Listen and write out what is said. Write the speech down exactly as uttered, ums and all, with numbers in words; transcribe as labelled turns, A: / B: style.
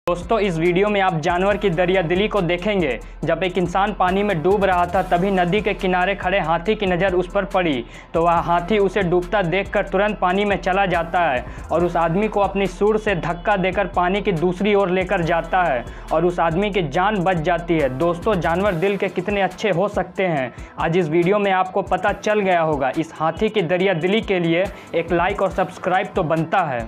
A: दोस्तों इस वीडियो में आप जानवर की दरियादिली को देखेंगे। जब एक इंसान पानी में डूब रहा था तभी नदी के किनारे खड़े हाथी की नज़र उस पर पड़ी तो वह हाथी उसे डूबता देखकर तुरंत पानी में चला जाता है और उस आदमी को अपनी सूंड से धक्का देकर पानी की दूसरी ओर लेकर जाता है और उस आदमी की जान बच जाती है। दोस्तों जानवर दिल के कितने अच्छे हो सकते हैं, आज इस वीडियो में आपको पता चल गया होगा। इस हाथी की दरियादिली के लिए एक लाइक और सब्सक्राइब तो बनता है।